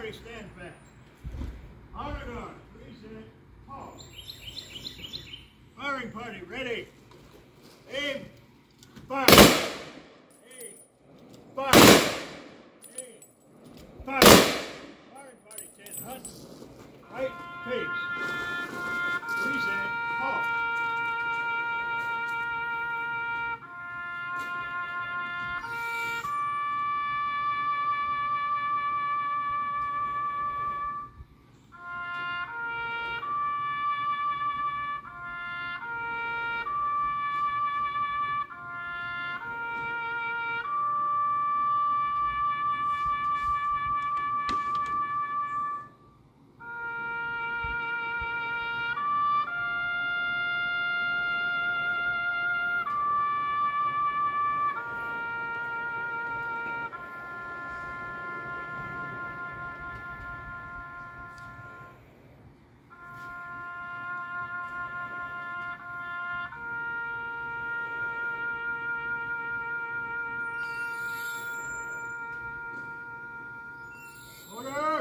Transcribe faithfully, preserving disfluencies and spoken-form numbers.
party stand back. Honor guard, present, pause. Firing party, ready. Aim, fire. Aim, fire. Aim, fire. Firing party, ten huts. Right, pace. Present, pause. Order!